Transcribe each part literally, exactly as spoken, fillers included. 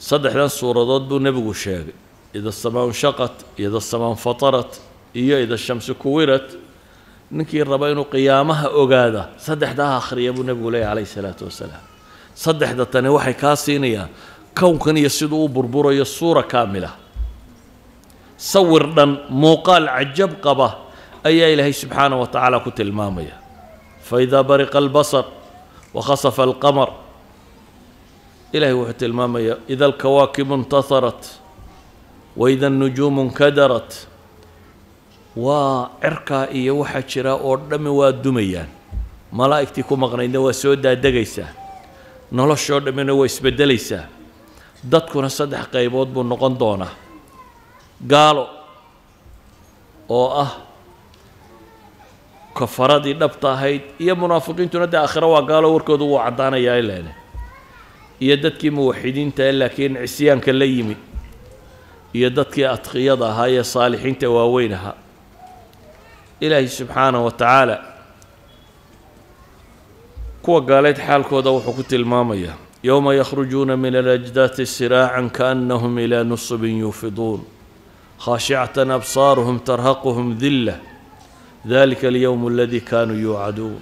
saddexdan suuradood buu nebigu sheegay ida asamaa nshaqat ida asamaa nfatarat iyo ida shamsi kuwirat ninkii raba inuu qiyaamaha ogaada saddexdaa akhriya buu nebigu leeyahy calayhi salaatu wasalaam saddexda tani waxay kaa siinayaan kownkan iyo siduu u burburayo suura kaamila sawir dhan muuqaal cajab qaba ayaa ilaahay subxaanahu wa tacaala ku tilmaamaya faidaa bariqa albasar wakhasafa alqamar ilaahay wuxuu tilmaamaya ida alkawaakibu intaharat waida annujuumu nkadarat waa cirkaa iyo waxaa jira oo dhammi waa dumayaan malaa'igtii ku maqnaydna waa soo daadegaysaa noloshoo dhammina waa isbeddelaysaa dadkuna saddex qaybood buu noqon doonaa gaalo oo ah kafaradii dhabta ahayd iyo munaafiqiintuna dee aakhiro waa gaalo warkoodu wuu caddaanayaa ilaane iyo dadkii muwaxidiinta ee laakiin cisyaanka la yimid iyo dadkii adqiyada ahaa ee saalixiinta waaweyn ahaa ilaahay subxaanahu wa tacaala kuwa gaaleed xaalkooda wuxuu ku tilmaamayaa yowma yakhrujuuna min alajdaati siraacan kaannahum ilaa nusubin yuufiduun khaashicatan absaaruhum tarhaquhum dilla dalika alyowmu aladii kaanuu yuucaduun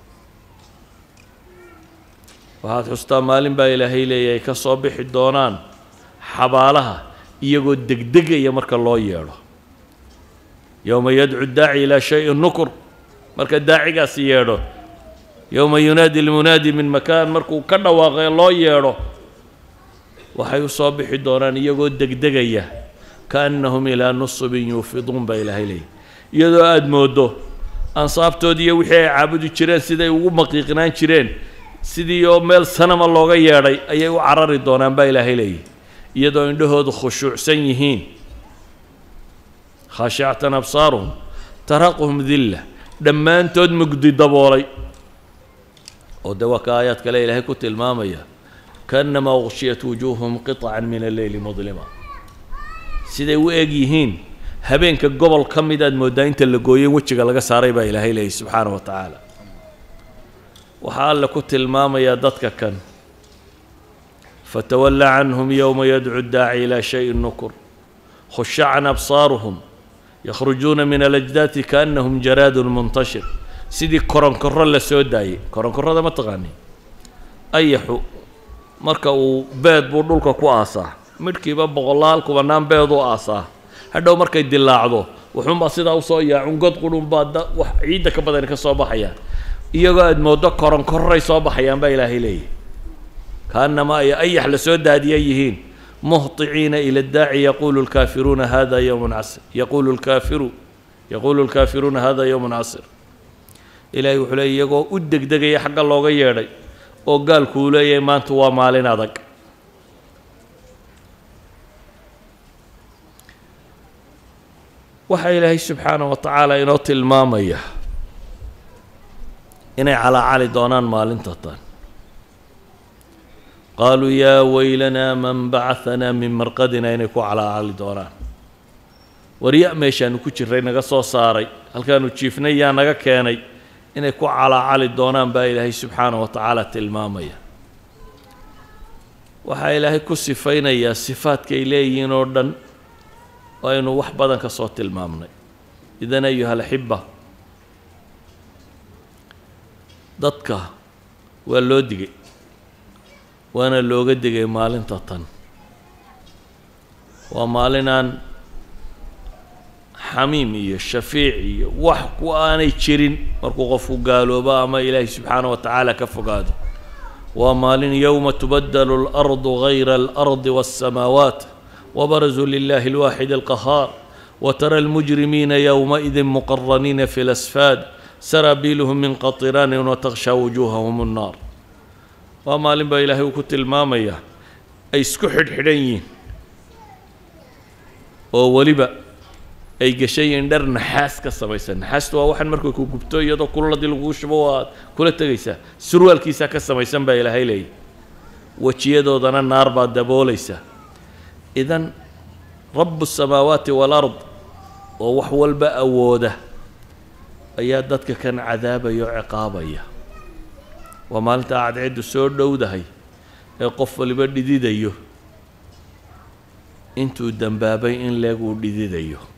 waxaad xustaa maalin baa ilaahay leeyahay ka soo bixi doonaan xabaalaha iyagoo degdegaya marka loo yeedho yowma yadcu daaci ilaa shayin nukur marka daacigaas yeedho yowma yunaadi almunaadi min makaan markuu ka dhawaaqay loo yeedho waxay u soo bixi doonaan iyagoo degdegaya kaannahum ilaa nusubin yuufiduun baa ilaahay leeyahy iyadoo aada moodo ansaabtoodii iyo wixii ay caabudi jireen siday ugu maqiiqnaan jireen sidii oo meel sanama looga yeedhay ayay u carari doonaan baa ilaahay leeyahy iyadoo indhahoodu khushuucsan yihiin khaashicatan absaaruhum tarhaquhum dilla dhammaantood mugdi daboolay oo dee waa ka aayaad kale ilaahay ku tilmaamaya kaannamaa ughshiyat wujuuhum qiطcan min alleyli mudlima siday u eg yihiin habeenka gobol ka mid aad mooddaa inta la gooyey wejiga laga saaray baa ilaahay leeyahy subxaanahu wa tacaala waxaa alle ku tilmaamayaa dadka kan fatawalla canhum yowma yadcu daaci ilaa shayin nukur khushacan absaaruhum yakhrujuuna min alajdaati kaannahum jaraadun muntashir sidii koronkorro la soo daayey koronkorrada ma taqaani ayaxu marka uu beed buu dhulka ku aasaa midhkiiba boqolaal kubanaan beed u aasaa hadhow markay dilaacdo wuxuunbaa sidaa usoo yaacun god qudhunbaa wax ciidda ka badani ka soo baxayaan iyagoo aada mooddo koronkorray soo baxayaan baa ilaahay leeyahy kaannamaa ay ayax la soo daadiya yihiin muhطiciina ila اdaaci yaquulu lkaafiruuna hada yowm casir yaquulu lkaafiru yaquulu lkaafiruuna hada yowm casir ilaahay wuxuu leeyay iyagoo u degdegaya xagga looga yeedhay oo gaalku uu leeyahay maanta waa maalin adag waxaa ilaahay subxaanaه wa tacaala inoo tilmaamaya inay calaacali doonaan maalinta tan qaaluu yaa weylanaa man bacahanaa min marqadina inay ku calaacali doonaan warya meeshaanu ku jirray naga soo saaray halkaanu jiifnay yaa naga keenay inay ku calaacali doonaan baa ilaahay subxaanaه wa tacaala tilmaamaya waxaa ilaahay ku sifaynayaa sifaadkay leeyihiin oo dhan aynu wax badan ka soo tilmaamnay idan ayuha alaxiba dadka waa loo digay waana looga digay maalinta tan waa maalin aan xamiim iyo shafiic iyo wax ku aanay jirin markuu qofku gaaloobo ama ilaahay subxaanaه wa tacaala ka fogaado waa maalin yowma tubaddalu اlardu gayra اlardi waالsamaawaat وبرزوا لله الواحد القهار وترى المجرمين يومئذ مقرنين في الأسفاد سرابيلهم من قطران وتغشى وجوههم النار وما لنبا إلهي وكت المامية أي سكحر حرين وولبا أي قشي در نحاس كسميسا نحاس توا واحد مركو كوكبتو يدو كل دي الغوش بواد كل التغيسا سروال كيسا كسميسا با إلهي لي وچيدو دانا النار با دبوليسا إذن رب السماوات والأرض ووحو الباء أوده أيادتك كان عذابا يعقابا وما أنت قاعد عد السور دودهي يقف اللي بدي دي ديو intuu dembaabay in leeguu dhididayo